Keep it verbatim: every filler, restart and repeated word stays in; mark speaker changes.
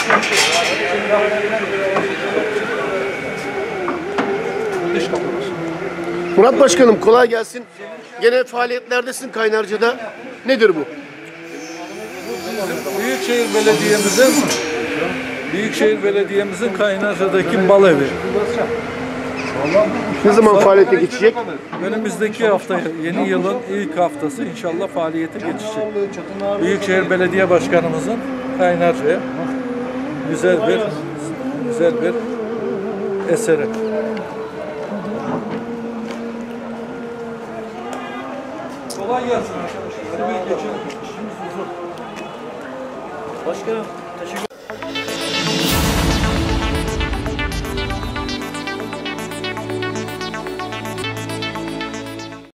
Speaker 1: Murat Başkanım kolay gelsin. Gene faaliyetlerdesin Kaynarca'da. Nedir bu?
Speaker 2: Büyükşehir Belediye'mizin Büyükşehir Belediye'mizin Kaynarca'daki bal evi.
Speaker 1: Ne zaman faaliyete geçecek?
Speaker 2: Önümüzdeki hafta, yeni yılın ilk haftası inşallah faaliyete geçecek. Büyükşehir Belediye Başkanımızın Kaynarca'ya güzel bir güzel bir eseri. Kolay gelsin arkadaşlar. Hadi bir geçelim. İşimiz uzun.
Speaker 3: Başkanım.